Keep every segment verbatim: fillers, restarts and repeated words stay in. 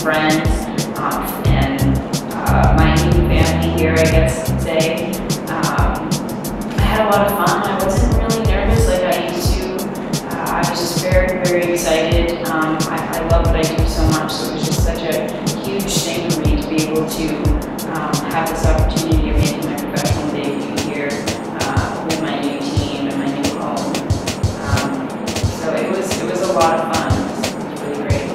friends, um, and uh, my new family here, I guess you could say. Um, I had a lot of fun. I wasn't really nervous like I used to. Uh, I was just very, very excited. Um, I, I love what I do so much, so it was just such a huge thing for me to be able to um, have this opportunity of making my professional debut here uh, with my new team and my new home. Um, so it was, it was a lot of fun. It was really great.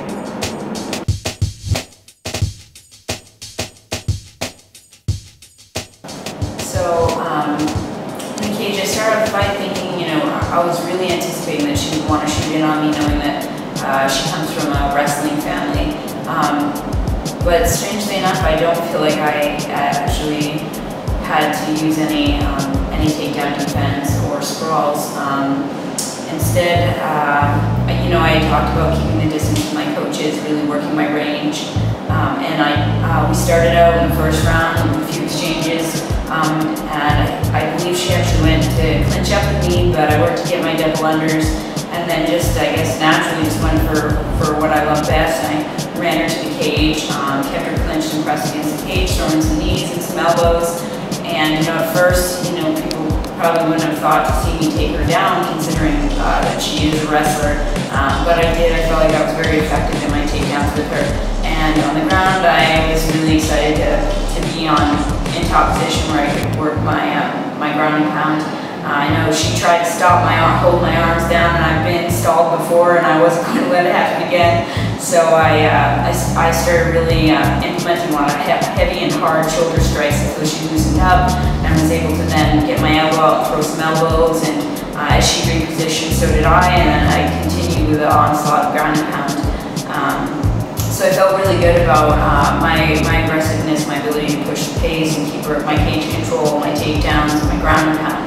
So um, in the cage, I started the fight thinking, you know, I was really anticipating that she would want to shoot in on me, knowing that uh, she comes from a wrestling family. Um, but strangely enough, I don't feel like I actually had to use any um, any takedown defense or sprawls. Um, instead, uh, you know, I talked about keeping the distance with my coaches, really working my range, um, and I uh, we started out in the first round with a few exchanges, um, and I, I believe she actually went to clinch up with me, but I worked to get my double unders. And then just, I guess, naturally just went for, for what I love best. I ran her to the cage, um, kept her clinched and pressed against the cage, throwing some knees and some elbows. And, you know, at first, you know, people probably wouldn't have thought to see me take her down, considering uh, that she is a wrestler. Um, but I did. I felt like I was very effective in my takedowns with her. And on the ground, I was really excited to, to be on in top position where I could work my, uh, my ground and pound. Uh, I know she tried to stop my arm, hold my arms down, and I've been stalled before, and I wasn't going to let it happen again. So I, uh, I, I started really uh, implementing a lot of he heavy and hard shoulder strikes until she loosened up, and was able to then get my elbow out, throw some elbows, and uh, as she repositioned, so did I, and then I continued with the onslaught of ground and pound. Um, so I felt really good about uh, my, my aggressiveness, my ability to push the pace and keep her, my cage control, my takedowns, my ground and pound.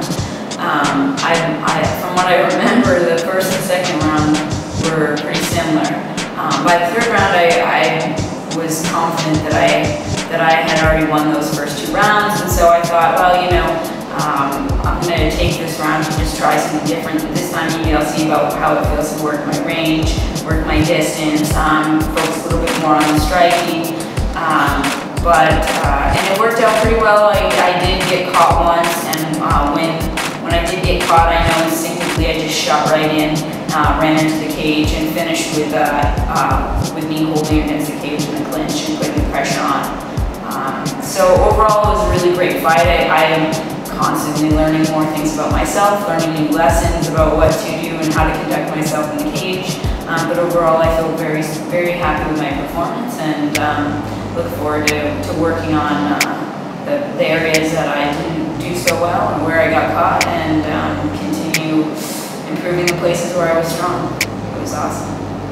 Um, I, I, from what I remember, the first and second round were pretty similar. Um, by the third round, I, I was confident that I that I had already won those first two rounds, and so I thought, well, you know, um, I'm going to take this round and just try something different. This time, maybe I'll see about how it feels to work my range, work my distance, um, focus a little bit more on the striking. Um, but uh, and it worked out pretty well. I, I did get caught once, and uh, when When I did get caught, I know instinctively I just shot right in, uh, ran into the cage, and finished with uh, uh, with me holding against the cage in the clinch and putting the pressure on. Um, so overall, it was a really great fight. I, I am constantly learning more things about myself, learning new lessons about what to do and how to conduct myself in the cage. Um, but overall, I feel very, very happy with my performance, and um, look forward to, to working on uh, the, the areas that I didn't do so well and where I got caught, and um, continue improving the places where I was strong. It was awesome.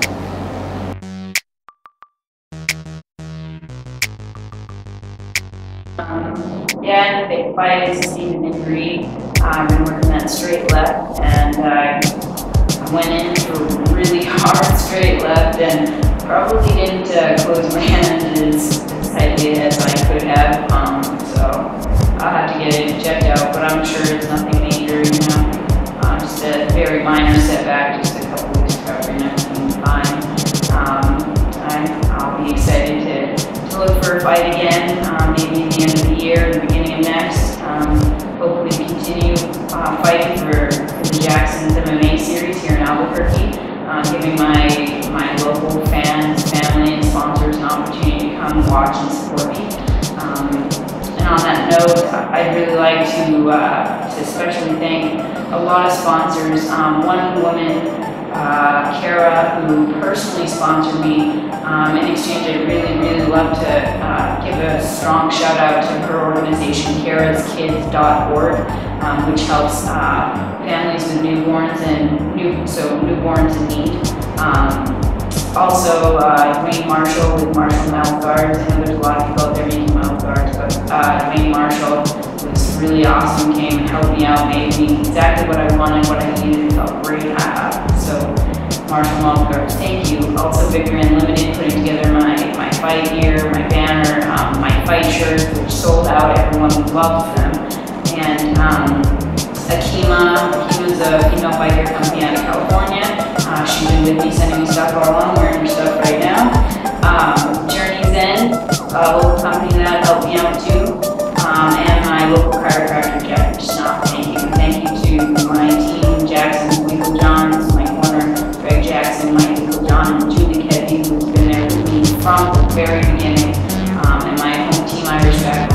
Um, yeah, in the big fight, I sustained an injury. Uh, I've been working that straight left, and uh, I went in for really hard straight left, and probably didn't uh, close my hand as, as tightly as I could have. Um, so I'll have to get it checked out, but I'm sure it's nothing major, you know, uh, just a very minor setback, just a couple weeks recovery and everything's fine. Um, I, I'll be excited to, to look for a fight again, um, maybe at the end of the year, the beginning of next. Um, hopefully continue uh, fighting for, for the Jackson's M M A series here in Albuquerque, uh, giving my, my local fans, family, and sponsors an opportunity to come watch and support me. Um, And on that note, I'd really like to, uh, to especially thank a lot of sponsors. Um, one woman, uh, Kara, who personally sponsored me. Um, in exchange, I'd really, really love to uh, give a strong shout out to her organization, karas kids dot org, um, which helps uh, families with newborns and new, so newborns in need. Um, Also, uh, Wayne Marshall with Marshall Mouth Guards. I know there's a lot of people out there making mouth guards, but uh, Wayne Marshall was really awesome, came and helped me out, made me exactly what I wanted, what I needed, felt great. Uh, so, Marshall Mouth Guards, thank you. Also, Victory Unlimited, putting together my, my fight gear, my banner, um, my fight shirts, which sold out. Everyone loved them. And um, Akima, Akima's a female fight gear company out of California. Uh, she's been with me, sending me stuff all along, wearing her stuff right now. Um, Journey uh, local company that helped me out too, um, and my local chiropractor, Jeff Schnapp. Thank you. Thank you to my team, Jackson-Winkeljohn, it's my corner, Greg Jackson, Mike Winkeljohn, and Julie Kedzie, who's been there with me from the very beginning, um, and my home team I respect.